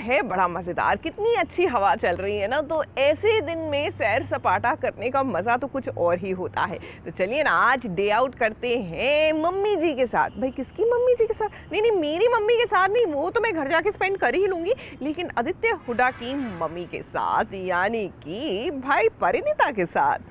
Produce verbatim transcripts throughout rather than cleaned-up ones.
है बड़ा मज़ेदार। कितनी अच्छी हवा चल रही है ना, तो ऐसे दिन में सैर सपाटा करने का मज़ा तो कुछ और ही होता है। तो चलिए ना, आज डे आउट करते हैं मम्मी जी के साथ। भाई किसकी मम्मी जी के साथ? नहीं नहीं, मेरी मम्मी के साथ नहीं, वो तो मैं घर जाके स्पेंड कर ही लूँगी, लेकिन आदित्य हुडा की मम्मी के साथ, यानी कि भाई परिणीता के साथ।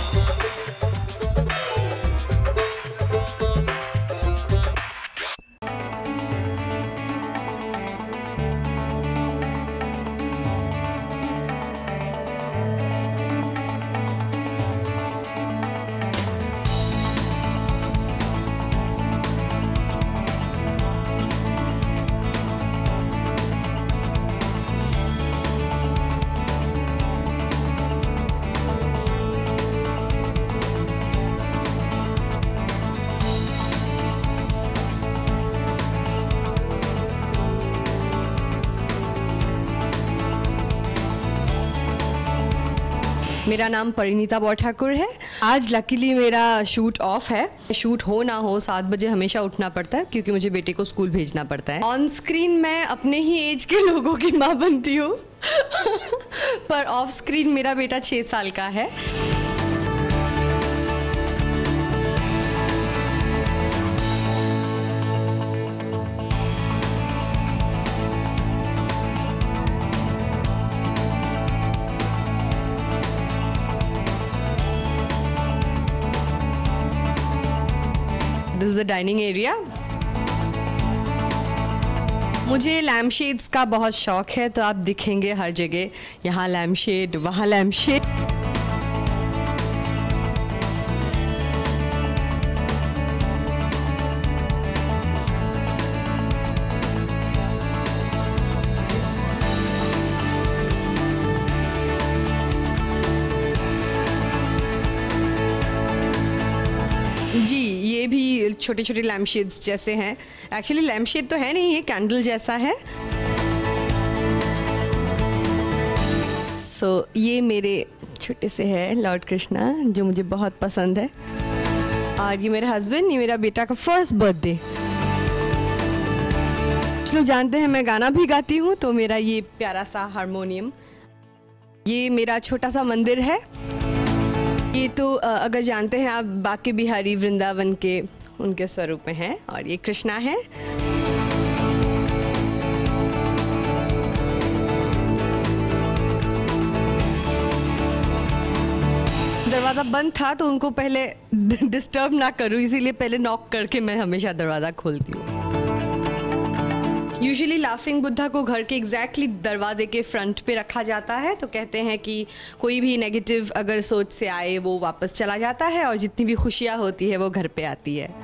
मेरा नाम परिणीता बोरठाकुर है। आज लकीली मेरा शूट ऑफ है। शूट हो ना हो सात बजे हमेशा उठना पड़ता है क्योंकि मुझे बेटे को स्कूल भेजना पड़ता है। ऑन स्क्रीन मैं अपने ही एज के लोगों की माँ बनती हूँ पर ऑफ स्क्रीन मेरा बेटा छः साल का है। This is the dining area. मुझे लैम्प शेड्स का बहुत शौक है, तो आप दिखेंगे हर जगह, यहाँ लैम्प शेड, वहाँ लैम्प शेड। जी, ये भी छोटे छोटे लैम्प शेड्स जैसे हैं। एक्चुअली लैम्प शेड तो है नहीं, ये कैंडल जैसा है। सो so, ये मेरे छोटे से है लॉर्ड कृष्णा, जो मुझे बहुत पसंद है। और ये मेरे हस्बैंड, ये मेरा बेटा का फर्स्ट बर्थडे। कुछ लोग जानते हैं मैं गाना भी गाती हूँ, तो मेरा ये प्यारा सा हारमोनियम। ये मेरा छोटा सा मंदिर है। ये तो अगर जानते हैं आप, बाके बिहारी वृंदावन के उनके स्वरूप में है। और ये कृष्णा है। दरवाज़ा बंद था तो उनको पहले डिस्टर्ब ना करूं, इसीलिए पहले नॉक करके मैं हमेशा दरवाज़ा खोलती हूँ। यूजुअली लाफिंग बुद्धा को घर के एग्जैक्टली दरवाजे के फ्रंट पे रखा जाता है, तो कहते हैं कि कोई भी नेगेटिव अगर सोच से आए वो वापस चला जाता है, और जितनी भी खुशियाँ होती है वो घर पे आती है।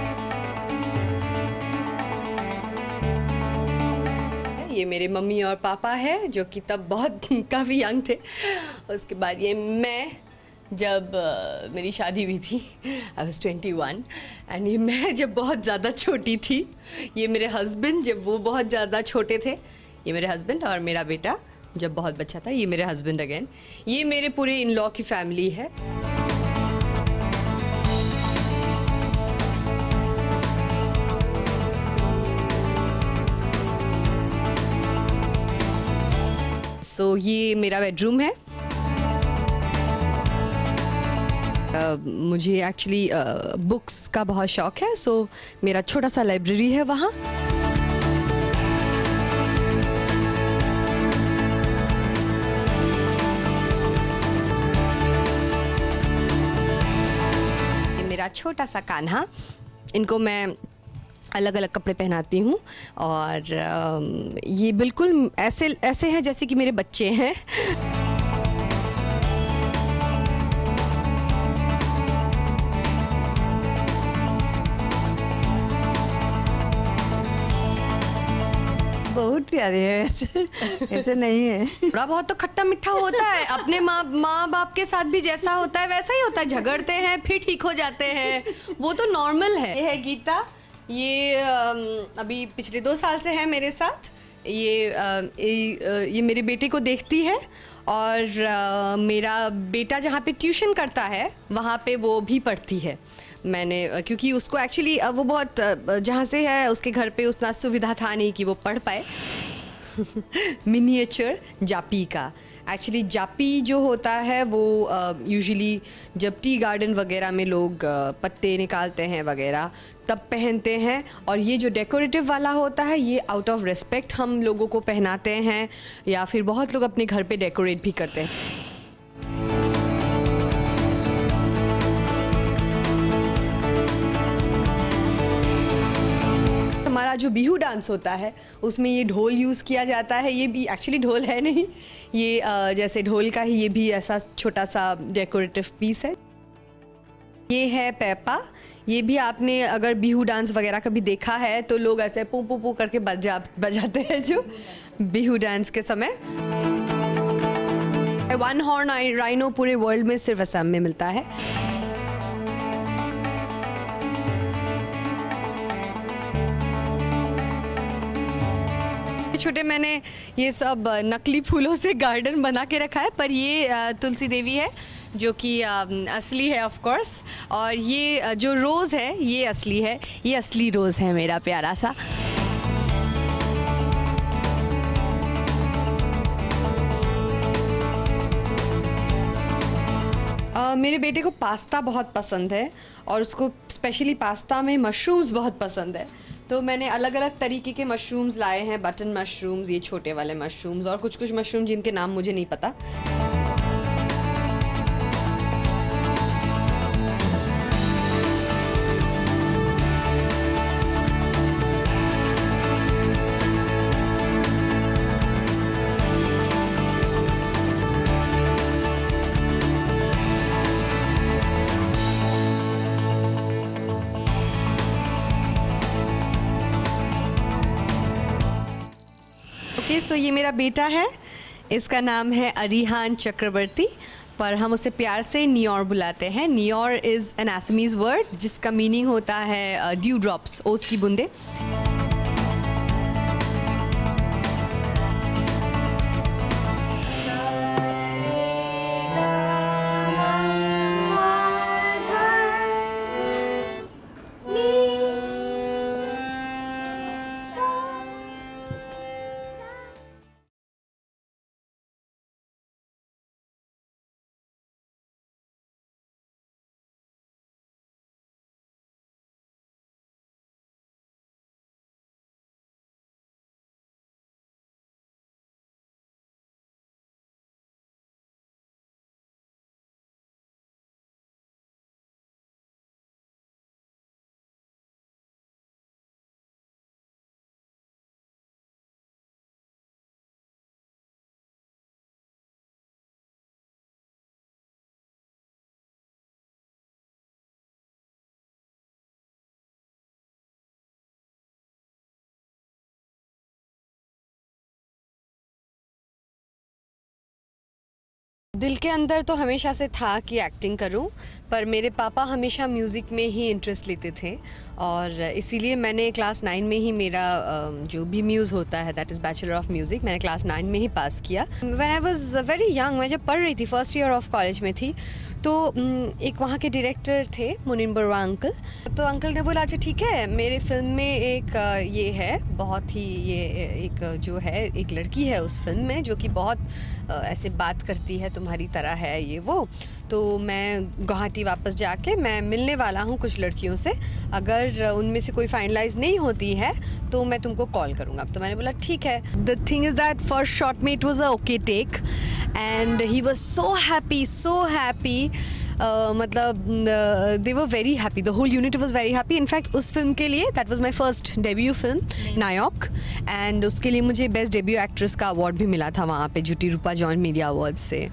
ये मेरे मम्मी और पापा है, जो कि तब बहुत काफ़ी यंग थे। उसके बाद ये मैं, जब uh, मेरी शादी हुई थी, I was twenty one. And ये मैं जब बहुत ज़्यादा छोटी थी। ये मेरे हस्बैंड जब वो बहुत ज़्यादा छोटे थे। ये मेरे हस्बैंड। और मेरा बेटा जब बहुत बच्चा था, ये मेरे हस्बैंड अगेन। ये मेरे पूरे इन लॉ की फैमिली है। सो so, ये मेरा बेडरूम है। Uh, मुझे एक्चुअली बुक्स uh, का बहुत शौक है, सो so, मेरा छोटा सा लाइब्रेरी है वहाँ। ये मेरा छोटा सा कान्हा, इनको मैं अलग अलग कपड़े पहनाती हूँ, और uh, ये बिल्कुल ऐसे ऐसे हैं जैसे कि मेरे बच्चे हैं। बहुत प्यारे है, ऐसे ऐसे नहीं है। थोड़ा बहुत तो खट्टा मीठा होता है। अपने माँ माँ बाप के साथ भी जैसा होता है वैसा ही होता है। झगड़ते हैं फिर ठीक हो जाते हैं, वो तो नॉर्मल है। ये है गीता, ये अभी पिछले दो साल से है मेरे साथ। ये ये, ये मेरे बेटे को देखती है, और मेरा बेटा जहाँ पे ट्यूशन करता है वहाँ पे वो भी पढ़ती है। मैंने, क्योंकि उसको एक्चुअली वो बहुत जहाँ से है उसके घर पे उतना सुविधा था नहीं कि वो पढ़ पाए। मिनिएचर जापी का। एक्चुअली जापी जो होता है वो यूजुअली uh, जब टी गार्डन वगैरह में लोग uh, पत्ते निकालते हैं वगैरह तब पहनते हैं, और ये जो डेकोरेटिव वाला होता है ये आउट ऑफ रिस्पेक्ट हम लोगों को पहनाते हैं, या फिर बहुत लोग अपने घर पे डेकोरेट भी करते हैं। हमारा जो बिहू डांस होता है उसमें ये ढोल यूज़ किया जाता है। ये भी एक्चुअली ढोल है नहीं, ये आ, जैसे ढोल का ही ये भी ऐसा छोटा सा डेकोरेटिव पीस है। ये है पेपा। ये भी आपने अगर बिहू डांस वगैरह कभी देखा है तो लोग ऐसे पू पू पू करके बजा बजाते हैं जो बिहू डांस के समय। वन हॉर्न राइनो पूरे वर्ल्ड में सिर्फ असम में मिलता है। छोटे मैंने ये सब नकली फूलों से गार्डन बना के रखा है, पर ये तुलसी देवी है जो कि असली है ऑफ कोर्स, और ये जो रोज़ है ये असली है, ये असली रोज़ है मेरा प्यारा सा। Uh, मेरे बेटे को पास्ता बहुत पसंद है और उसको स्पेशली पास्ता में मशरूम्स बहुत पसंद है, तो मैंने अलग अलग तरीके के मशरूम्स लाए हैं। बटन मशरूम्स, ये छोटे वाले मशरूम्स, और कुछ कुछ मशरूम जिनके नाम मुझे नहीं पता। ओके सो ये मेरा बेटा है, इसका नाम है अरिहान चक्रवर्ती, पर हम उसे प्यार से नियोर बुलाते हैं। Niyor is an Assamese word जिसका मीनिंग होता है ड्यू ड्रॉप्स, ओस की बूंदे। दिल के अंदर तो हमेशा से था कि एक्टिंग करूं, पर मेरे पापा हमेशा म्यूज़िक में ही इंटरेस्ट लेते थे, और इसीलिए मैंने क्लास नाइन में ही मेरा जो भी म्यूज़ होता है that is bachelor of music, मैंने क्लास नाइन में ही पास किया। When I was very young, मैं जब पढ़ रही थी, फर्स्ट ईयर ऑफ कॉलेज में थी, तो एक वहाँ के डायरेक्टर थे मुनीन बरुआ अंकल, तो अंकल ने बोला अच्छा ठीक है, मेरे फिल्म में एक ये है, बहुत ही ये एक जो है एक लड़की है उस फिल्म में जो कि बहुत ऐसे बात करती है तुम्हारी तरह है ये वो, तो मैं गुवाहाटी वापस जाके मैं मिलने वाला हूँ कुछ लड़कियों से, अगर उनमें से कोई फाइनलाइज नहीं होती है तो मैं तुमको कॉल करूँगा। तो मैंने बोला ठीक है। The thing is that first shot में it was a okay take and he was so happy so happy मतलब they were very happy, the whole unit was very happy. In fact उस फिल्म के लिए that was my first debut film Nayak, and उसके लिए मुझे best debut actress का award भी मिला था वहाँ पे जुटी रूपा जॉन मीडिया अवार्ड से।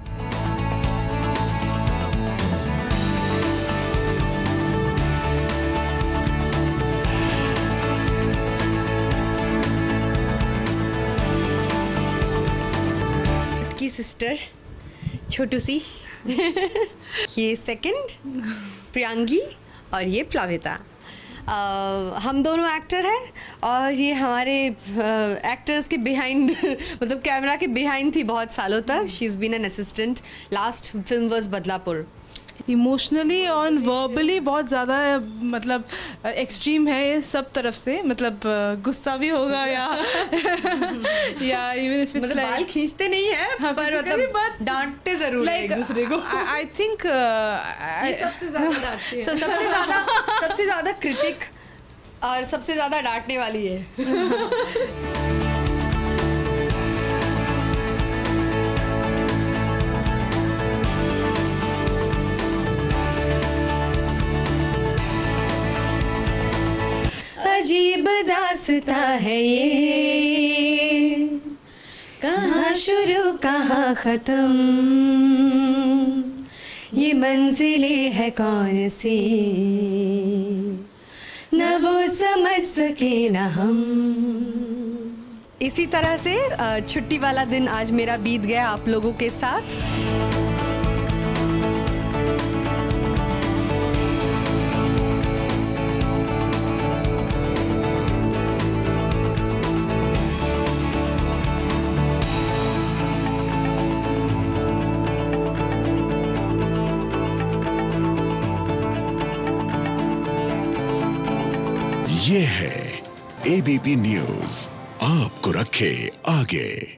की सिस्टर छोटू सी ये सेकंड प्रियांगी और ये प्लाविता। Uh, हम दोनों एक्टर हैं और ये हमारे एक्टर्स uh, के बिहाइंड मतलब कैमरा के बिहाइंड थी बहुत सालों तक। She is been an assistant. Last film was Badlapur. Emotionally और वर्बली बहुत ज़्यादा मतलब एक्सट्रीम है ये सब तरफ से, मतलब गुस्सा भी होगा या या इवन इफ मतलब बाल खींचते नहीं है हाँ, पर मतलब डांटते जरूर है एक दूसरे को। आई थिंक सबसे ज्यादा डांटते हैं, सबसे ज्यादा सबसे ज्यादा क्रिटिक और सबसे ज्यादा डांटने वाली है। अजीब दास्ता है ये, कहाँ शुरू कहाँ खत्म, ये मंजिलें है कौन सी, न वो समझ सके न हम। इसी तरह से छुट्टी वाला दिन आज मेरा बीत गया आप लोगों के साथ। ये है एबीपी न्यूज़, आपको रखे आगे।